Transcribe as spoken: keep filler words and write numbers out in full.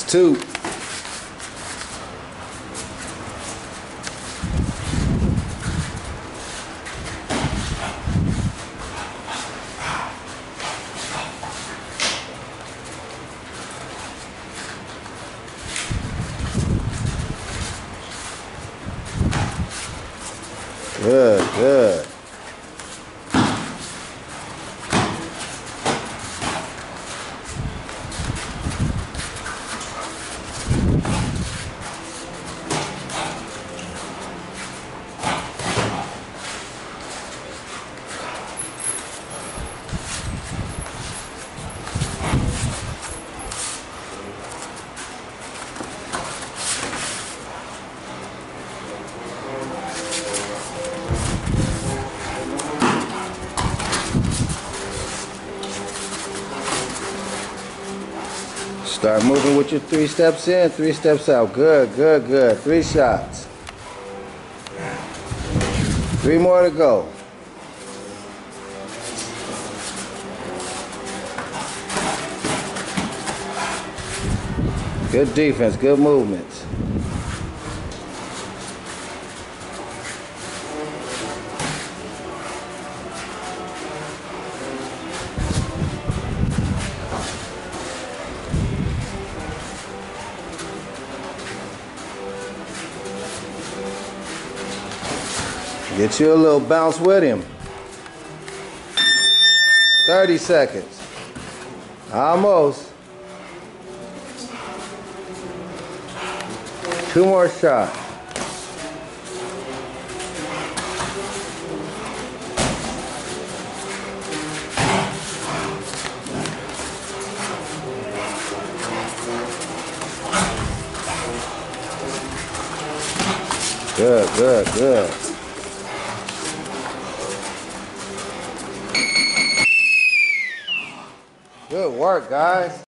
two. Good, good. Start moving with your three steps in, three steps out. Good, good, good. Three shots. Three more to go. Good defense, good movements. Get you a little bounce with him. thirty seconds. Almost. Two more shots. Good, good, good. Good work, guys.